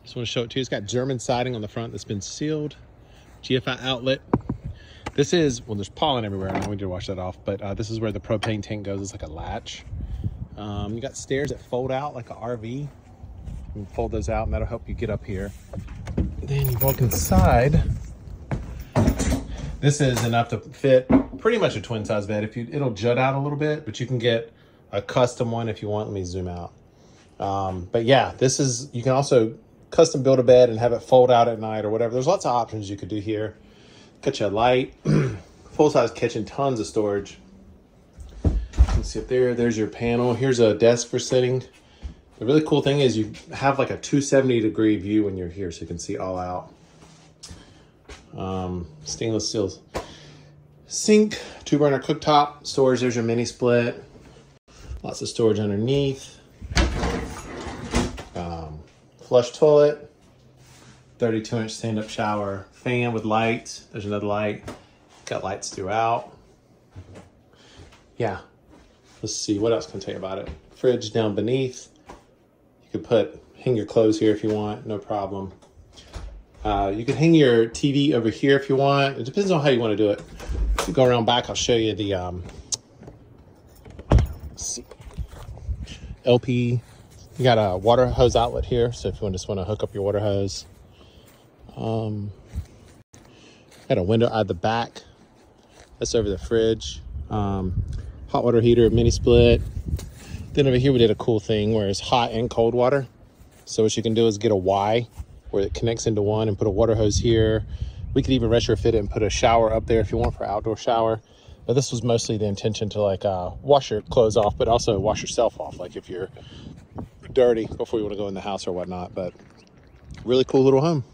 Just want to show it to you. It's got German siding on the front that's been sealed. GFI outlet. This is, well, there's pollen everywhere. I know we need to wash that off, but this is where the propane tank goes. It's like a latch. You got stairs that fold out like an RV. You can fold those out and that'll help you get up here. Then you walk inside. This is enough to fit pretty much a twin size bed. It'll jut out a little bit, but you can get a custom one if you want. Let me zoom out. But yeah, you can also custom build a bed and have it fold out at night or whatever. There's lots of options you could do here. Got you a light, full-size kitchen, tons of storage. You can see up there, there's your panel. Here's a desk for sitting. The really cool thing is you have like a 270-degree view when you're here, so you can see all out. Stainless steel sink, 2-burner cooktop, storage, there's your mini split. Lots of storage underneath. Flush toilet, 32-inch stand-up shower, fan with lights. There's another light. Got lights throughout. Yeah. Let's see, what else can I tell you about it? Fridge down beneath. You could hang your clothes here if you want, no problem. You can hang your TV over here if you want. It depends on how you want to do it. If you go around back, I'll show you the let's see, LP. You got a water hose outlet here, so if you just want to hook up your water hose. Got a window out the back. That's over the fridge. Hot water heater, mini split. Then over here we did a cool thing where it's hot and cold water. So what you can do is get a Y where it connects into one and put a water hose here. We could even retrofit it and put a shower up there if you want for outdoor shower. But this was mostly the intention to like wash your clothes off, but also wash yourself off, like if you're dirty before you want to go in the house or whatnot. But really cool little home.